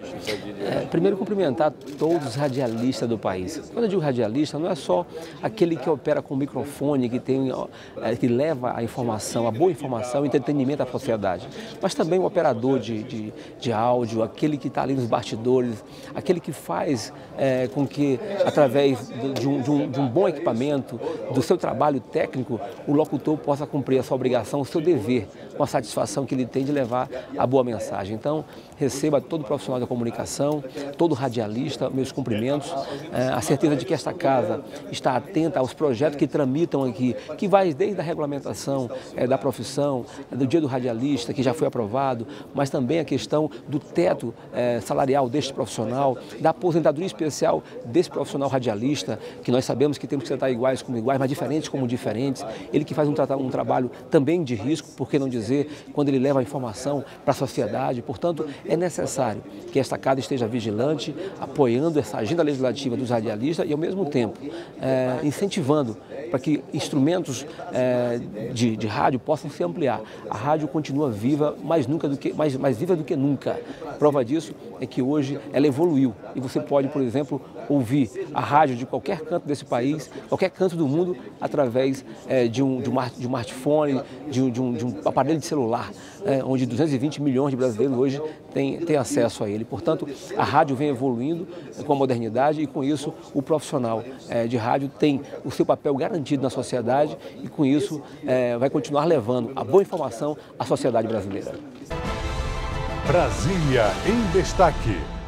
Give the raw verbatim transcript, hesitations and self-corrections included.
É, primeiro, cumprimentar todos os radialistas do país. Quando eu digo radialista, não é só aquele que opera com microfone, que, tem, é, que leva a informação, a boa informação e entretenimento à sociedade, mas também o operador de, de, de áudio, aquele que está ali nos bastidores, aquele que faz é, com que, através de um, de, um, de um bom equipamento, do seu trabalho técnico, o locutor possa cumprir a sua obrigação, o seu dever, com a satisfação que ele tem de levar a boa mensagem. Então, receba todo profissional da comunicação, todo radialista, meus cumprimentos, é, a certeza de que esta casa está atenta aos projetos que tramitam aqui, que vai desde a regulamentação é, da profissão, do dia do radialista, que já foi aprovado, mas também a questão do teto é, salarial deste profissional, da aposentadoria especial desse profissional radialista, que nós sabemos que temos que tratar iguais como iguais, mas diferentes como diferentes, ele que faz um, um trabalho também de risco, por que não dizer, quando ele leva a informação para a sociedade. Portanto, é necessário que esta casa esteja vigilante, apoiando essa agenda legislativa dos radialistas e, ao mesmo tempo, é, incentivando para que instrumentos é, de, de rádio possam se ampliar. A rádio continua viva, mais, nunca do que, mais, mais viva do que nunca. Prova disso é que hoje ela evoluiu e você pode, por exemplo, ouvir a rádio de qualquer canto desse país, qualquer canto do mundo, através é, de, um, de, um, de um smartphone, de um, de um, de um aparelho de celular, é, onde duzentos e vinte milhões de brasileiros hoje têm, têm acesso a ele. Portanto, a rádio vem evoluindo com a modernidade e, com isso, o profissional é, de rádio tem o seu papel garantido na sociedade e, com isso, é, vai continuar levando a boa informação à sociedade brasileira. Brasília em Destaque.